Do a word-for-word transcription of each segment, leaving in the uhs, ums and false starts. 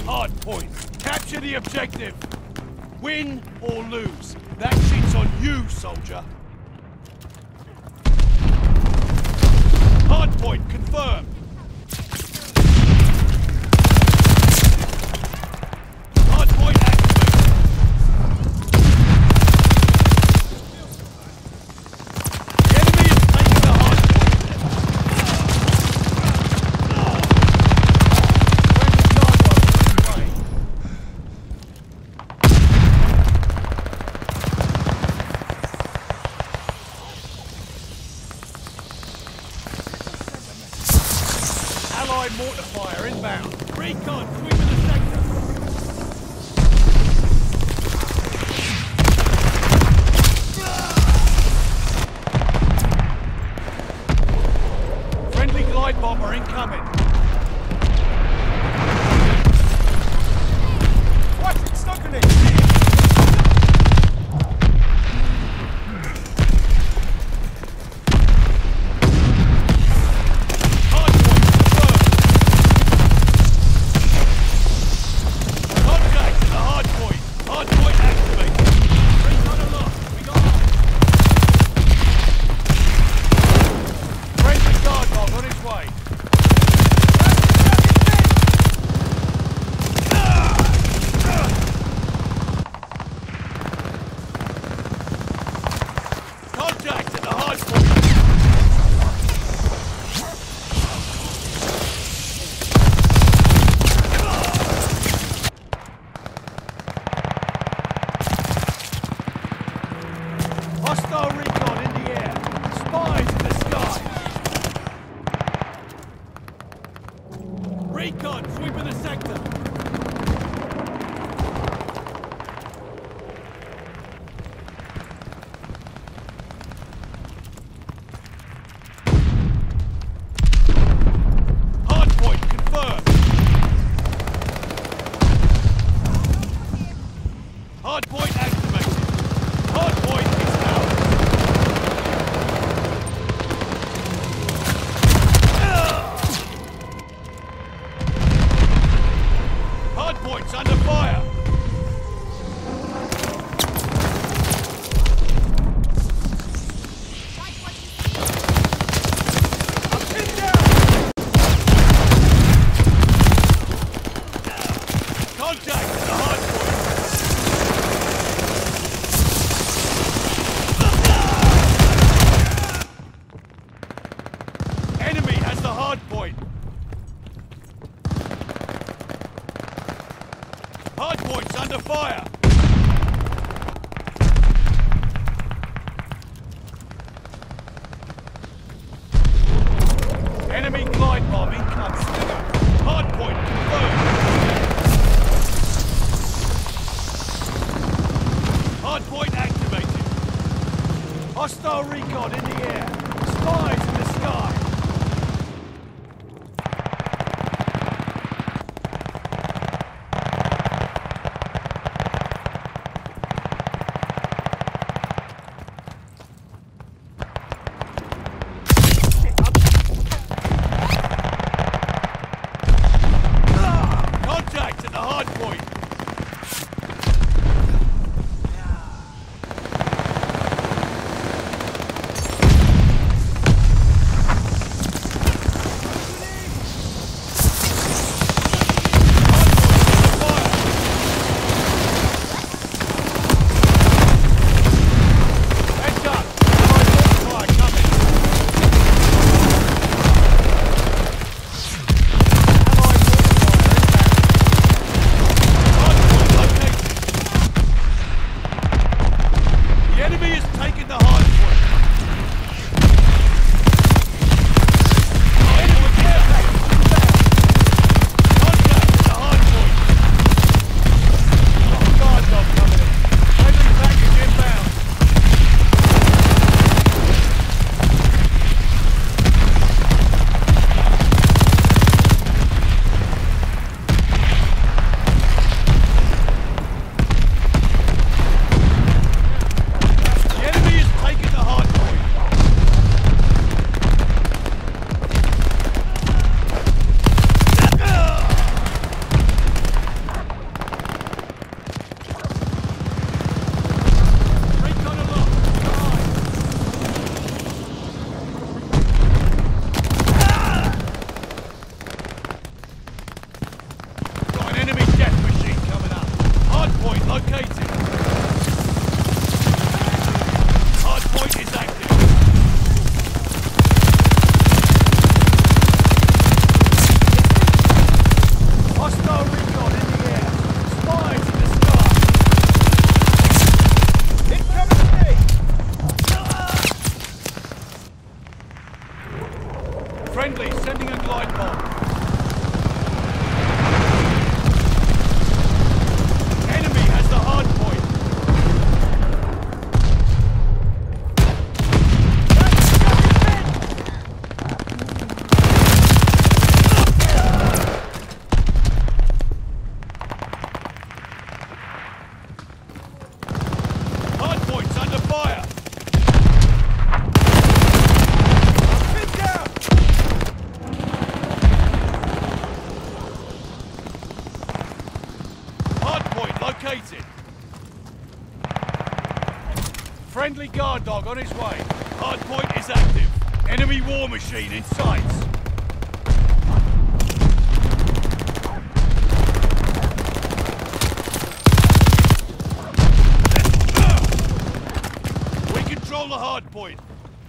hard point. Capture the objective. Win or lose. That shit's on you, soldier. Hard point confirmed. Hard point activated. The enemy is taking the hard point. Allied mortar fire inbound. Recon sweeping the sector. Friendly glide bomber incoming. Watch it, stuck in it. Hostile recon in the air. Spies in the sky. Recon sweeping the sector. Hardpoint confirmed. Hardpoint activated. Hardpoint is out. Hardpoint's under fire. I'm pinned down. Contact at the hardpoint. Enemy has the hard point. Hard point's under fire. Enemy glide bomb incoming. Hard point confirmed. Hard point activated. Hostile recon in the air. Spies in the sky. Contact at the hard point. located. Hardpoint is active. Hostile recon in the air. Spies in the sky. Incoming to me. Friendly, sending a glide bomb. Enemy has the hard point. Hard point's under fire. Been down. Hard point located. Friendly guard dog on his way. Hard point is active. Enemy war machine in sight. We control the hard point.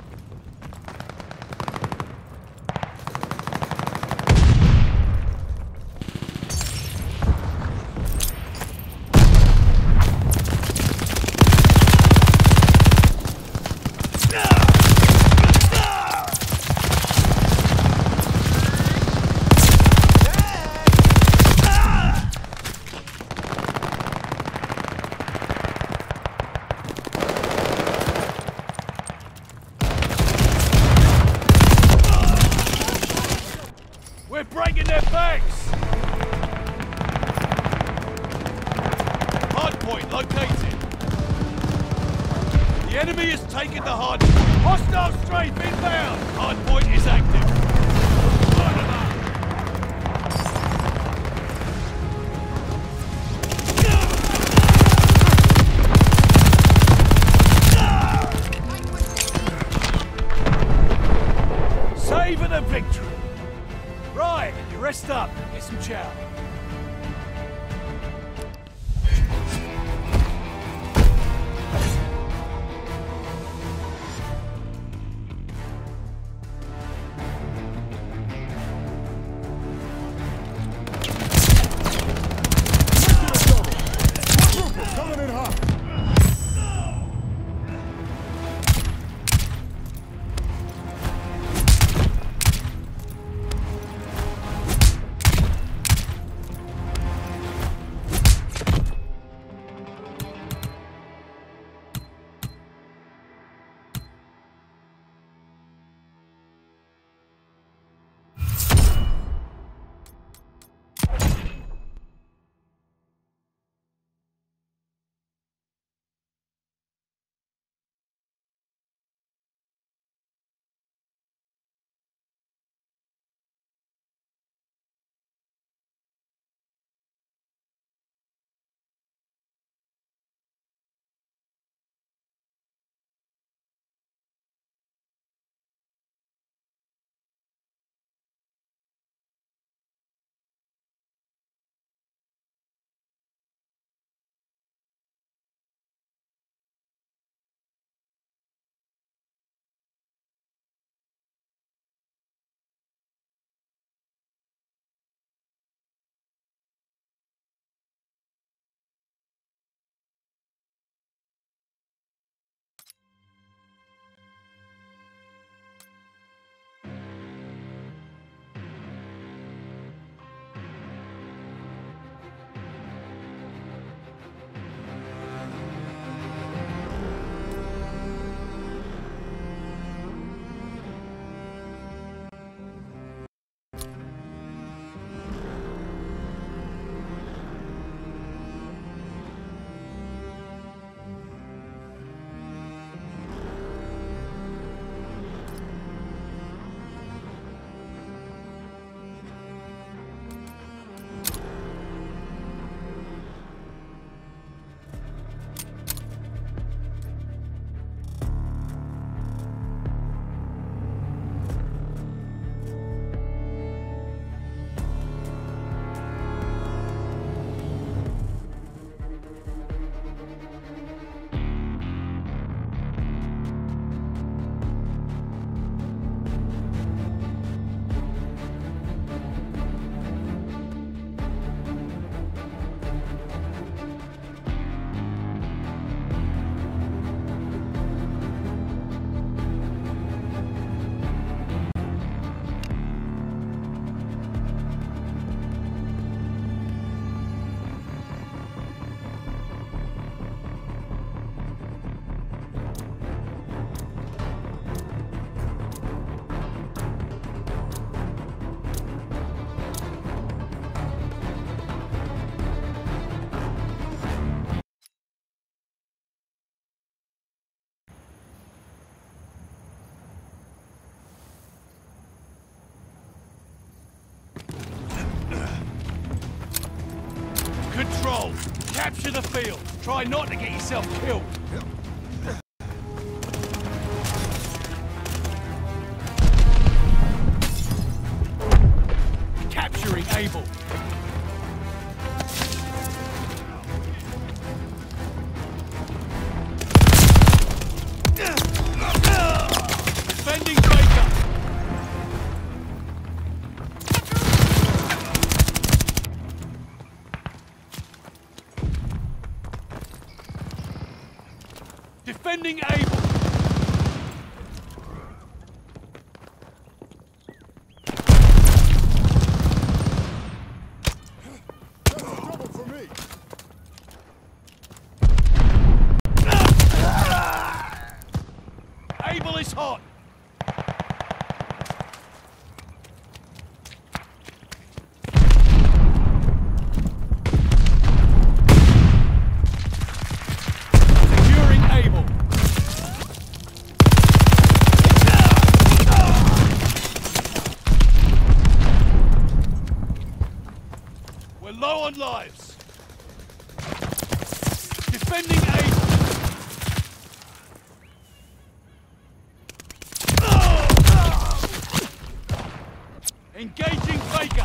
We're breaking their backs! Hard point located. The enemy has taken the hard point. Hostile strafe inbound! Hard point is active. Savor the victory! Right, you rest up, get some chow. Coming in hot. Control. Capture the field. Try not to get yourself killed. Capturing Able. Defending Baker. Defending Able. Trouble for me. Able is hot. Securing Able. We're low on lives. Defending Able. Engaging Baker.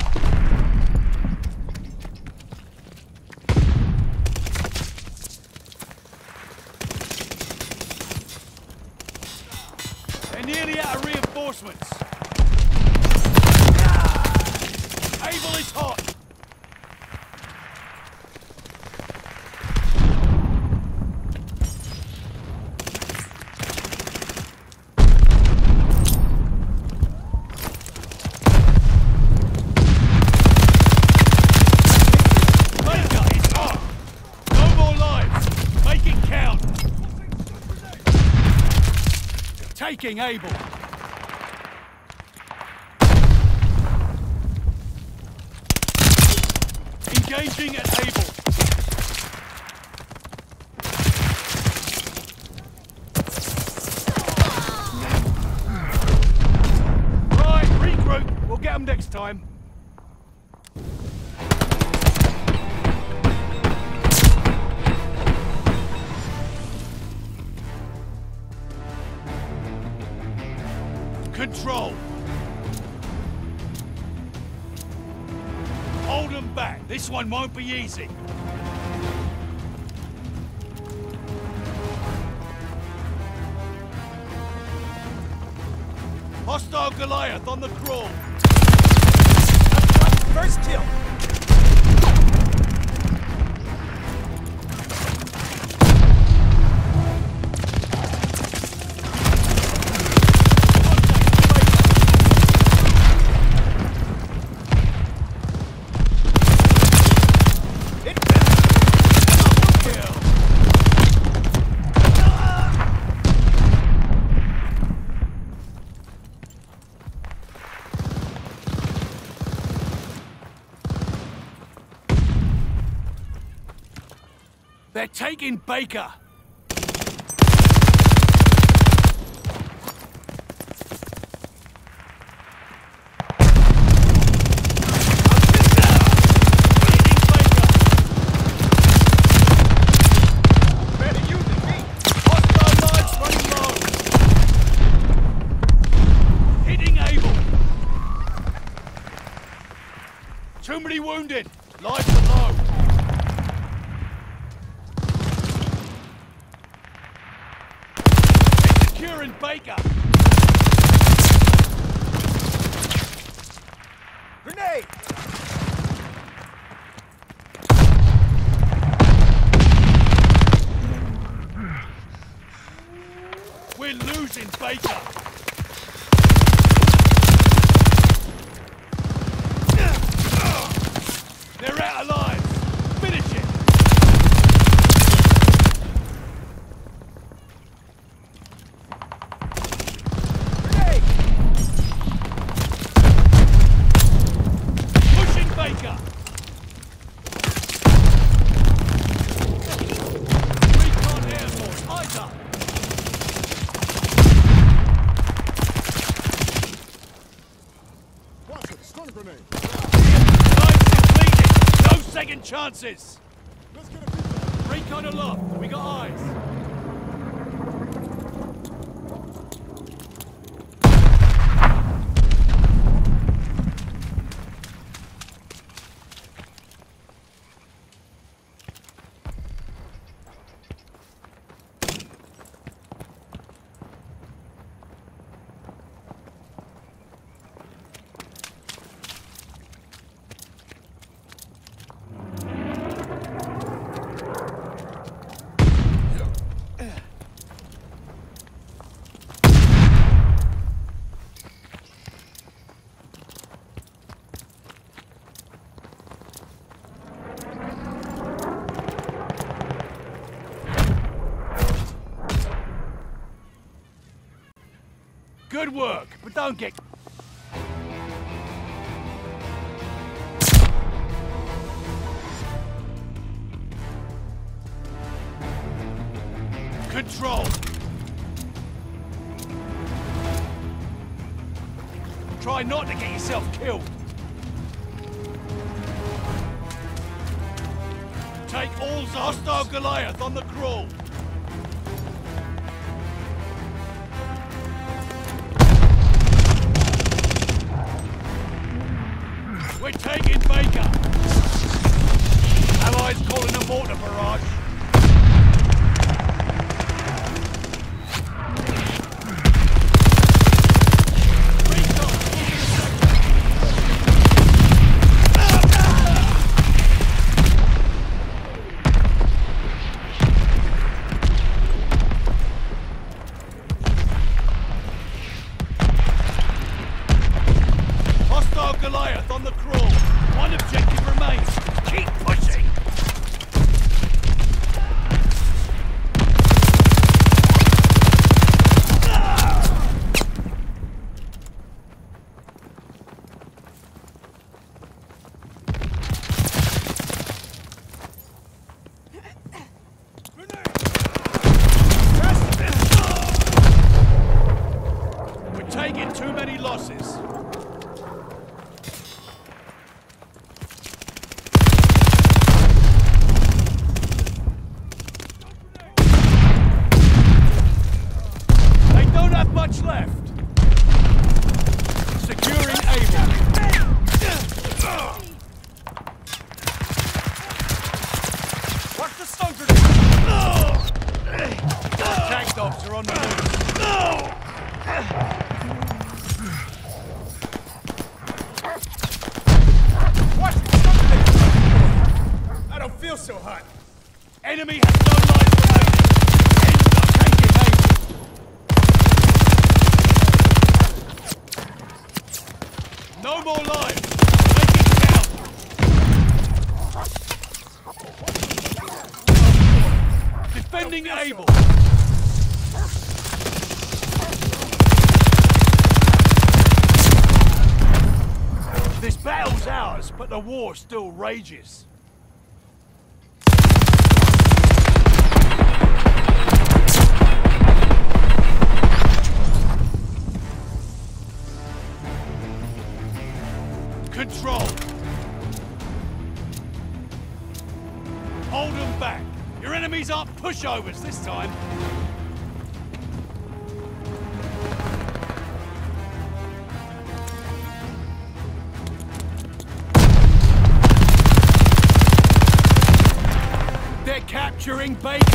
They're nearly out of reinforcements. Able is hot. Baker is hot. No more lives. Make it count. Taking Able. Engaging at Able. Right, regroup. We'll get them next time. Control. Hold them back. This one won't be easy. Hostile Goliath on the crawl. First kill. They're taking Baker. Too many wounded. Lives are low. Securing Baker. Grenade! We're losing Baker. They're out of lives. Finish it. Grenade! Pushing Baker. Recon Air Force, eyes up. Watch it, stun grenade. Lives depleted. No second chances. Recon aloft. We got eyes. Good work, but don't get... Control. Try not to get yourself killed. Take all hostile Goliath on the crawl. We're taking Baker. Allies calling a mortar barrage. Goliath on the crawl. One objective remains. Keep pushing. We're taking too many losses. Much left. Securing Able. Watch the stun grenade. Tank dogs are on the move. Watch the stun grenade. I don't feel so hot. Enemy has no life remaining. End up taking Able. No more lives! Make it count! Defending Able! This battle's ours, but the war still rages. Control. Hold them back. Your enemies aren't pushovers this time. They're capturing Baker.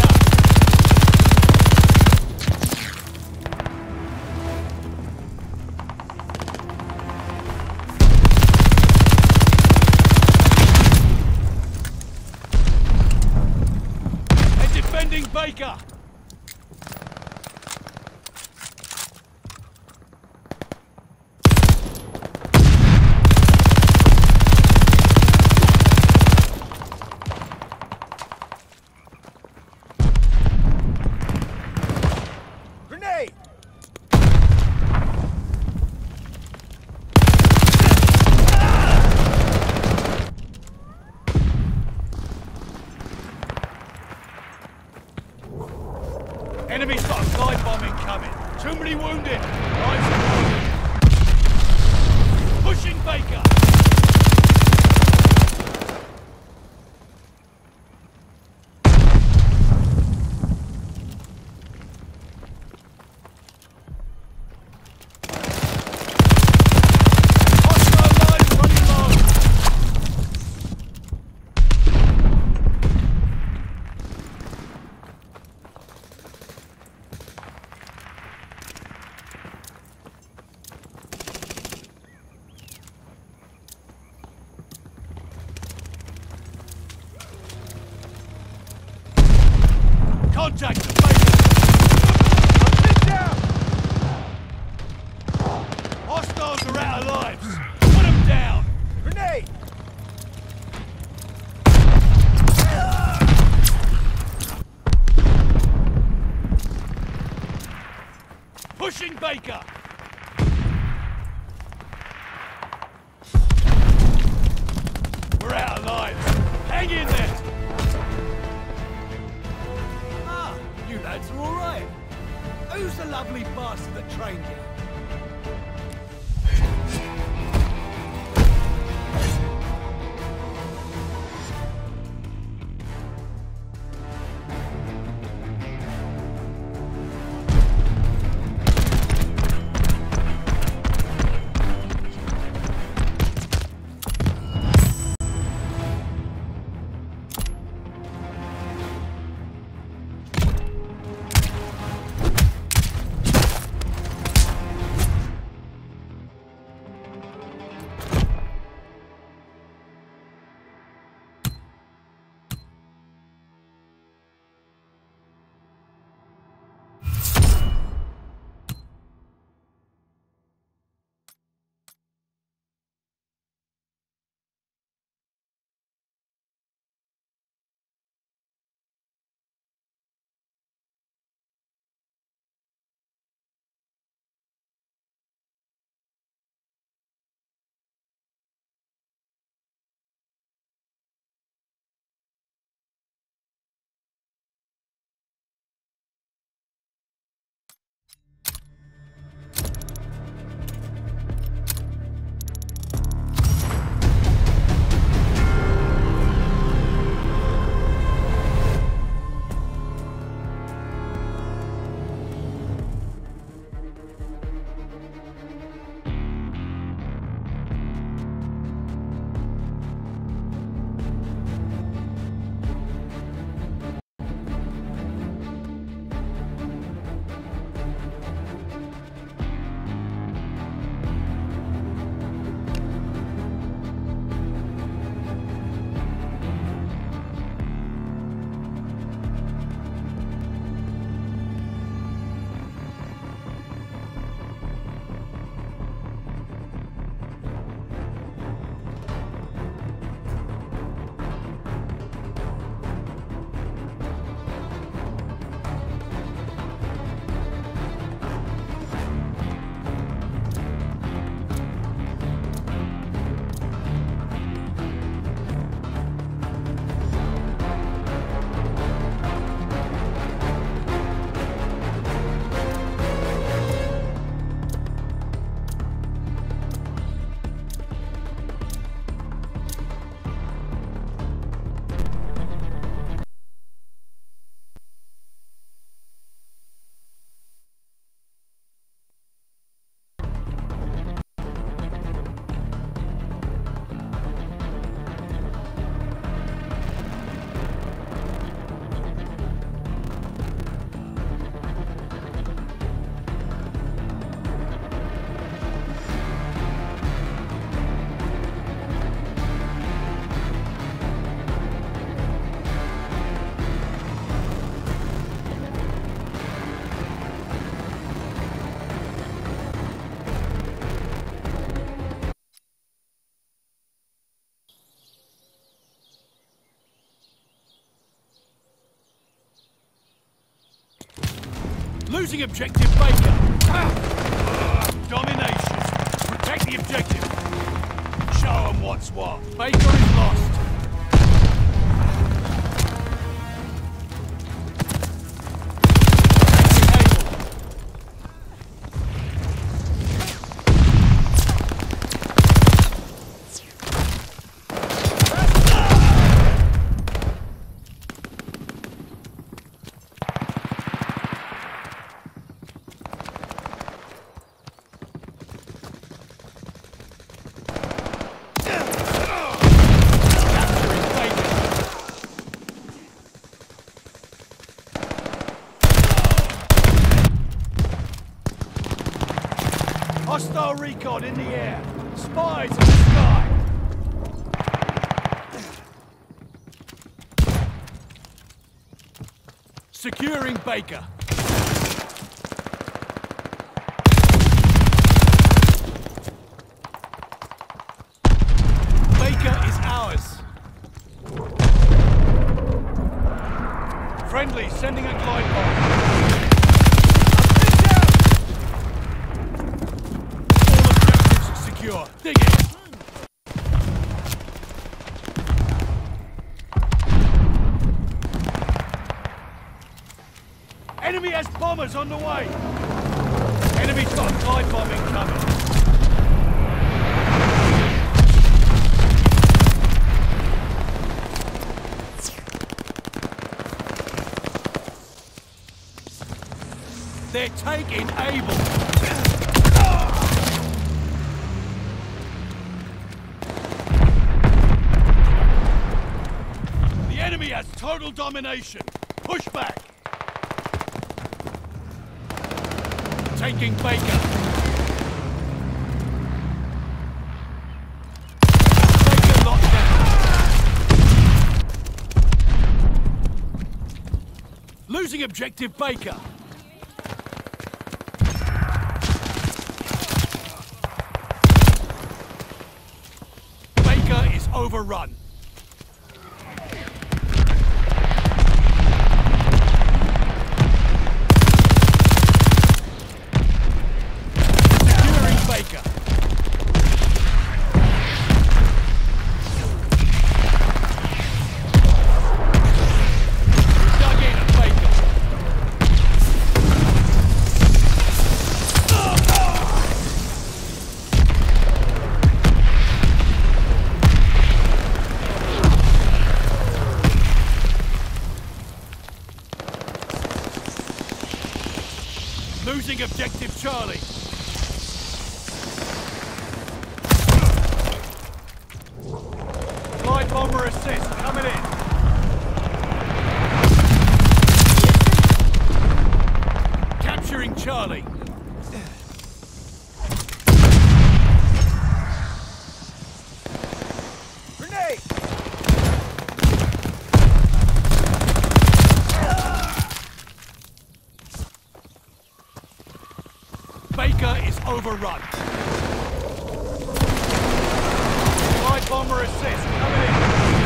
Defending Baker! Grenade! Enemy's got a glide bomb incoming. Too many wounded. Right. Pushing Baker. Contact the base! Get down! Hostiles are out of lives! Put them down! Grenade! Pushing Baker! We're out of lives! Hang in there! Ah, you lads are all right. Who's the lovely bastard that trained you? Losing objective Baker. Ah! Domination. Protect the objective. Show them what's what. Baker is lost. Hostile recon in the air. Spies in the sky. Securing Baker. Baker is ours. Friendly, sending a glide bomb. All objectives secure. Dig it. Enemy has bombers on the way. Enemy's got a glide bomb incoming. They're taking Able. The enemy has total domination. Push back. Taking Baker. Baker locked down. Losing objective Baker. Baker is overrun. Losing objective Charlie. Glide bomber assist coming in. Capturing Charlie. Grenade! Baker is overrun. Glide bomber assist coming in.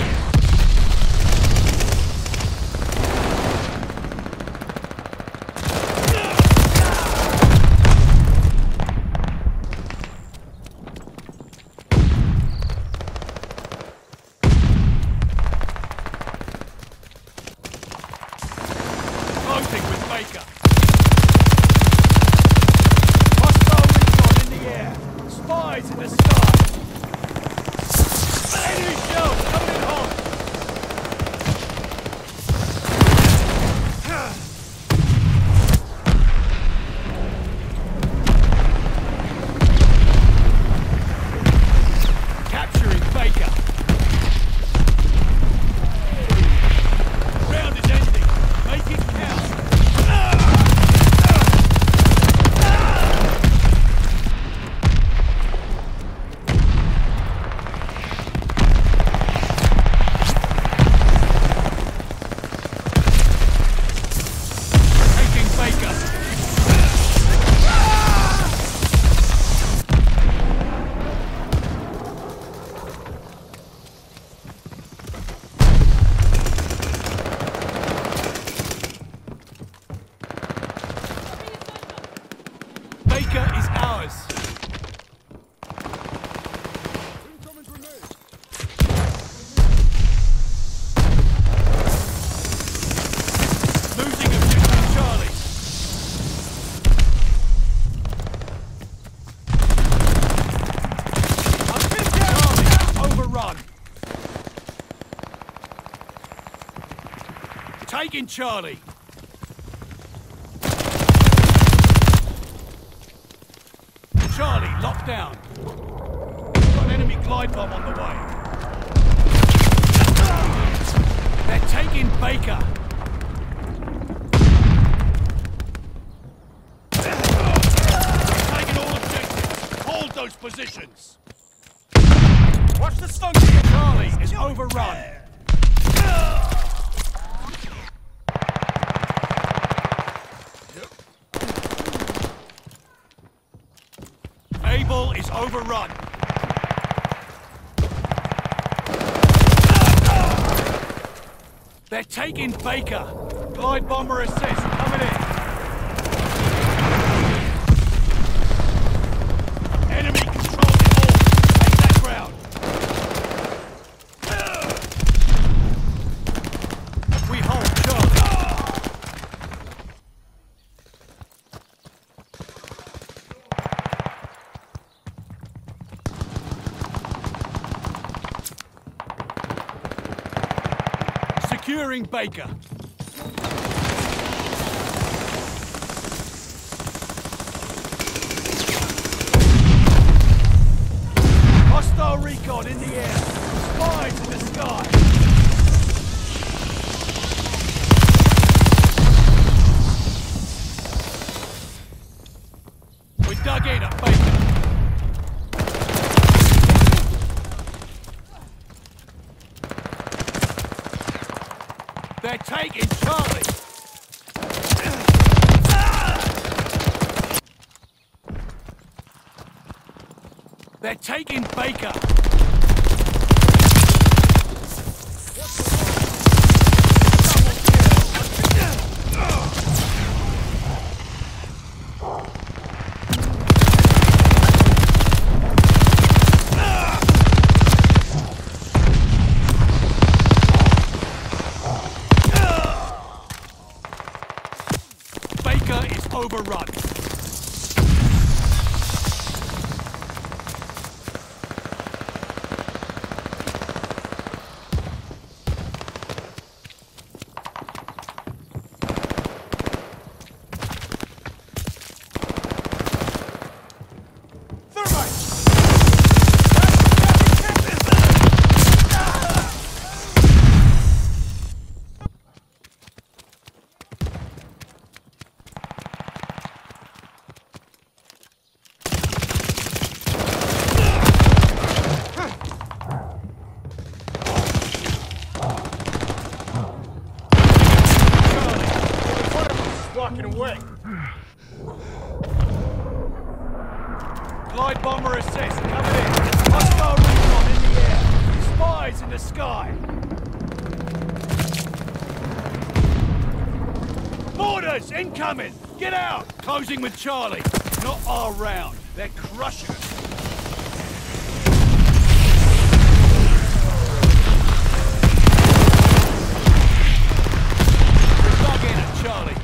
Closing with Baker. Spies in the sky! Enemy shells coming in hot! Capturing Baker. Round is ending. Make it count. Baker is ours. Incoming grenade. Losing objective Charlie. Charlie overrun. Taking Charlie. Charlie locked down. Got an enemy glide bomb on the way. They're taking Baker. Taking all objectives. Hold those positions. Watch the stun. Charlie is overrun. overrun. They're taking Baker. Glide bomber assist coming in. Enemy controls it all. Take that ground. We hold Charlie. Securing Baker. Hostile recon in the air. Spies in the sky. We dug in at Baker. They're taking Charlie! They're taking Baker! Baker is overrun. Walking away. Glide bomber assist coming in. Hostile recon in the air. Spies in the sky. Boarders incoming. Get out. Closing with Charlie. Not our round. They're crushing us. We're dug in at Charlie.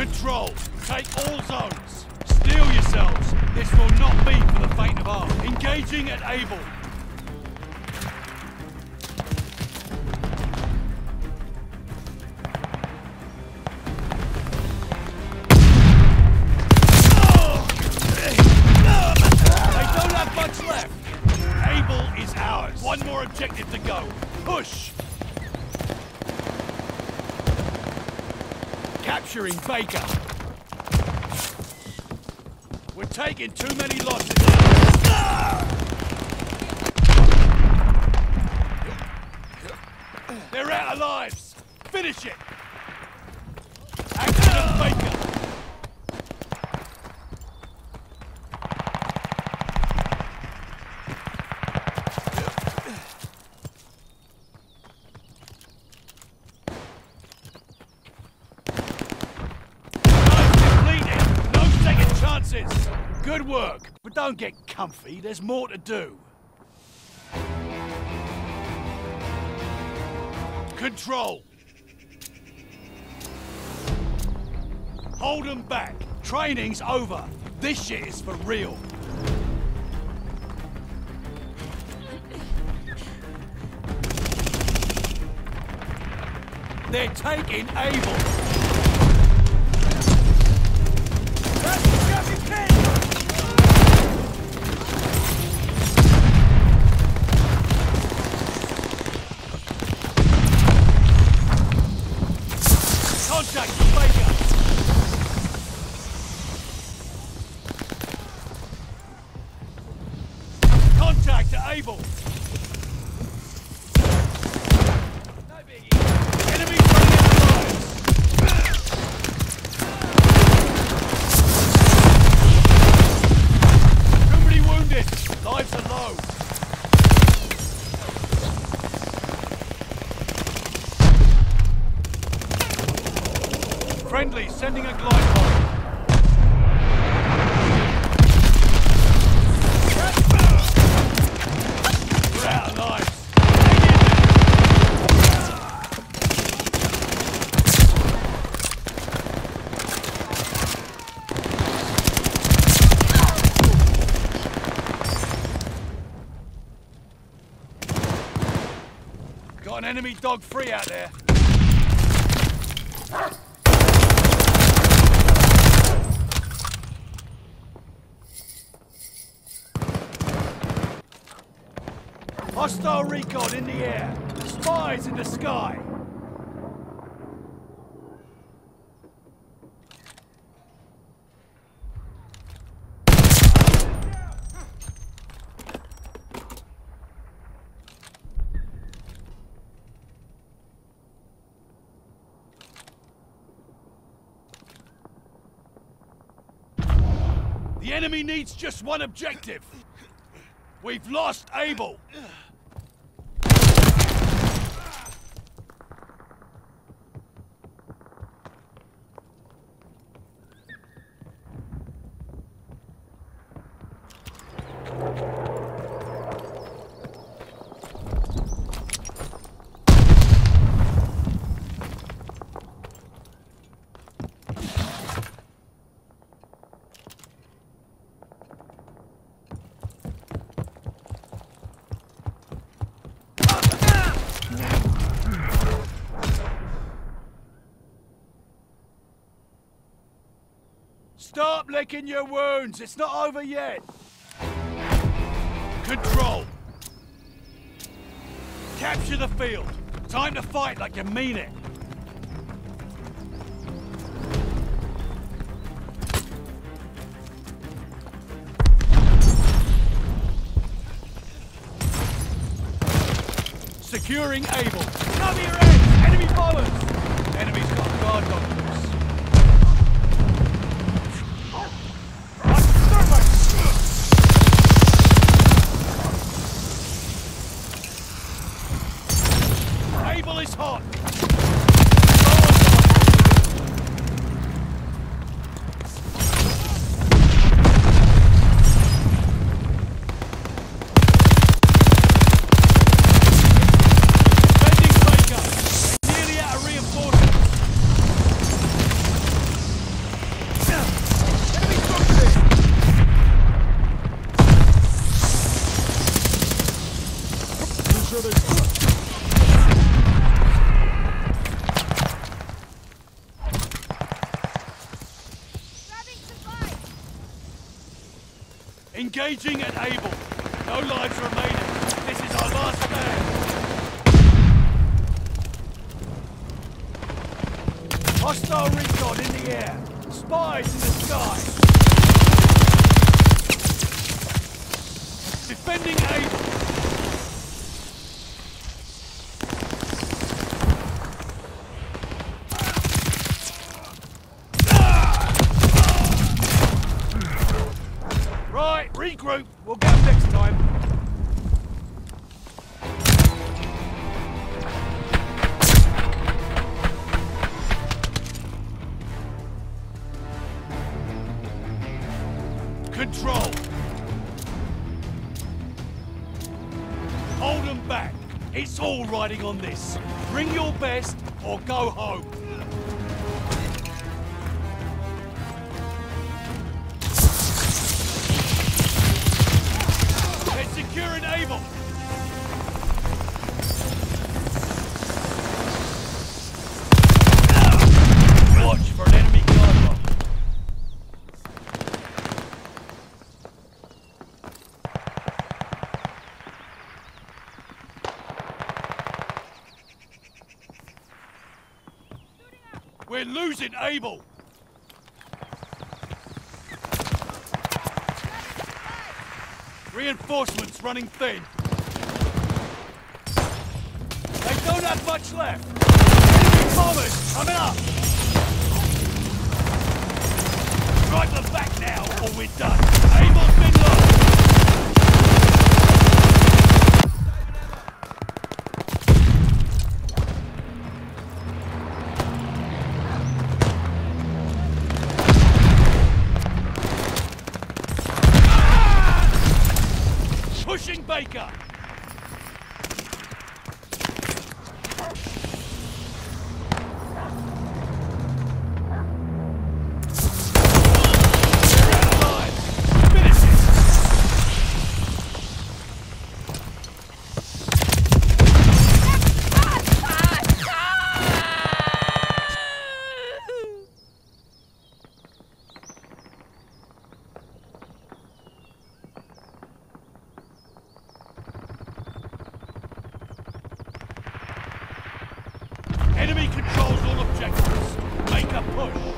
Control. Take all zones. Steel yourselves. This will not be for the faint of heart. Engaging at Able. They don't have much left. Able is ours. One more objective to go. Push. Capturing Baker. We're taking too many losses. They're out of lives. Finish it. Accident Baker. Good work, but don't get comfy. There's more to do. Control. Hold them back. Training's over. This shit is for real. They're taking Able. Contact Baker. Contact to Able. No biggie. Enemy running Too many wounded. Lives are low. Friendly, sending a glide bomb. We're out of lives. Got an enemy dog free out there. Hostile recon in the air. Spies in the sky. The enemy needs just one objective. We've lost Able. Stop licking your wounds. It's not over yet. Control. Capture the field. Time to fight like you mean it. Securing Able. Cover your head! Enemy bombers! Enemy's got guard dogs. Able is hot. Bending Baker. Nearly out of Engaging at Able. No lives remaining. This is our last stand. Hostile recon in the air. Spies in the sky. Defending Able. Right, regroup. We'll get them next time. Control. Hold them back. It's all riding on this. Bring your best or go home. They're securing Able. Watch for an enemy guard lock. We're losing Able! Reinforcements running thin. They don't have much left. Enemy bombers coming up! Drive them back now or we're done. Able's been lost! Pushing Baker! They're out of lives! Finish it! Enemy controls all objectives. Make a push.